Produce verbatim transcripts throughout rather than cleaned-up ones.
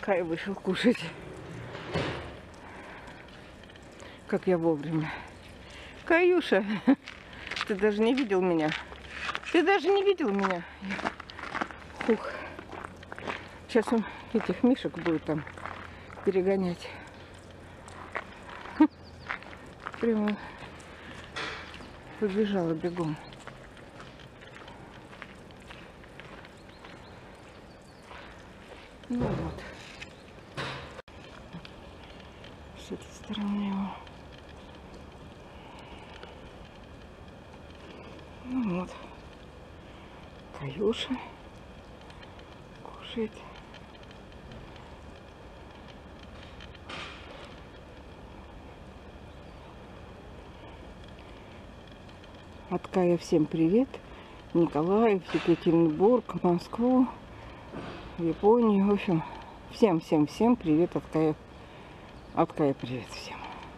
Кай вышел кушать. Как я вовремя. Каюша, ты даже не видел меня. Ты даже не видел меня. Фух. Сейчас он этих мишек будет там перегонять. Прямо побежала бегом. Ну вот. С этой стороны его. Ну вот. Каюша кушает. От Кая всем привет. Николаев, Екатеринбург, Москву, Японию. В общем, всем-всем-всем привет от Кая. От Кая привет всем.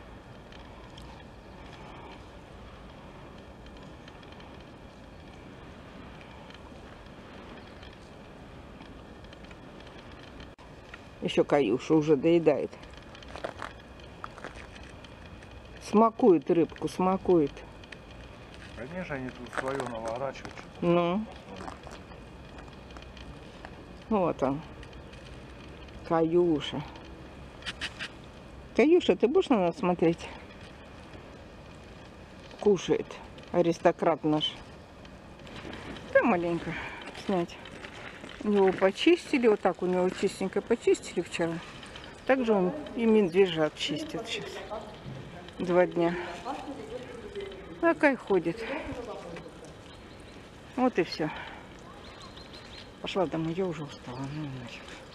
Еще Каюша уже доедает. Смакует рыбку, смакует. Конечно, они тут свое наворачивают. Ну. Вот он. Каюша. Каюша, ты будешь на нас смотреть? Кушает. Аристократ наш. Да, маленько снять. У него почистили. Вот так у него чистенько почистили вчера. Также он и медвежат чистит сейчас. Два дня. Такая ходит. Вот и все. Пошла домой, я уже устала. Ну, нафиг.